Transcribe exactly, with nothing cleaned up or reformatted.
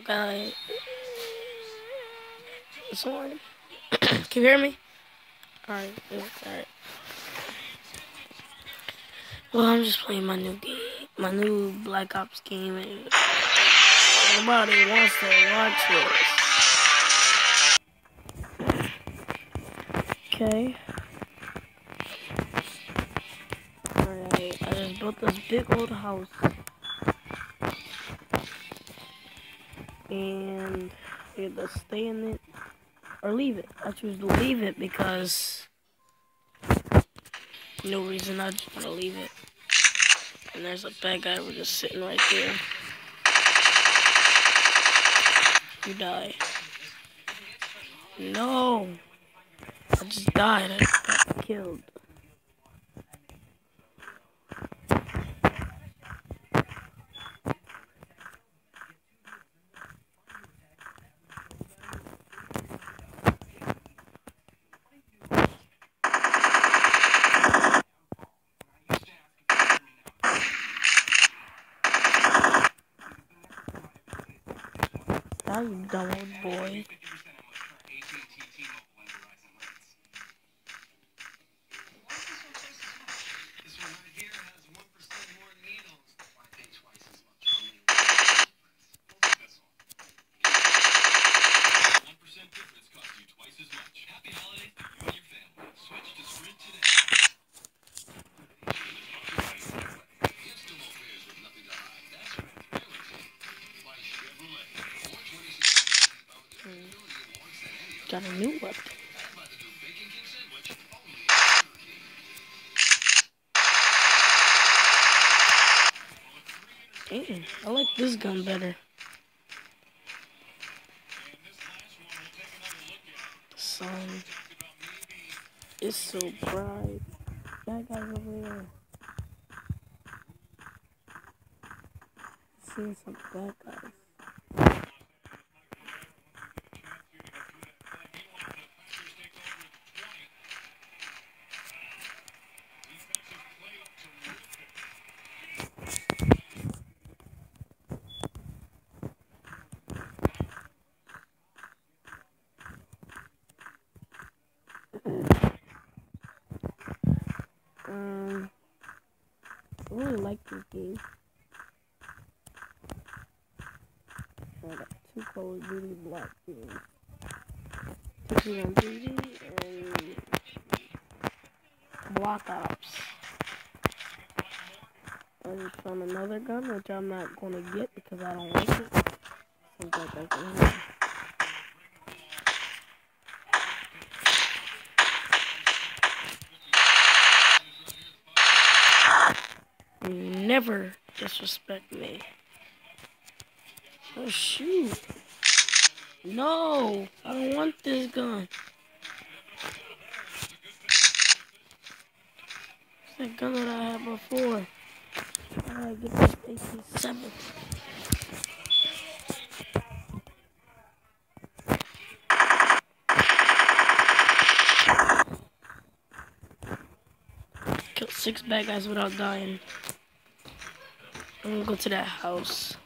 Guy, someone, can you hear me? Alright, alright. Well, I'm just playing my new game, my new Black Ops game, and nobody wants to watch this. Okay. Alright, I just built this big old house. And I either stay in it or leave it. I choose to leave it because no reason, I just want to leave it. And there's a bad guy we're just sitting right there. You die. No! I just died. I got killed. Now you dumb old boy. Got a new weapon. Dang, I like this gun better. The sun is so bright. That guy's over there. Seeing some bad guys. Um, I really like this game. I got two Call of Duty Black games. T V on T V and Black Ops. I just found another gun, which I'm not going to get because I don't like it. Sometimes I can hear. Never disrespect me. Oh shoot. No, I don't want this gun. It's that gun that I had before. I gotta get this A K seven. Killed six bad guys without dying. I'm gonna go to that house.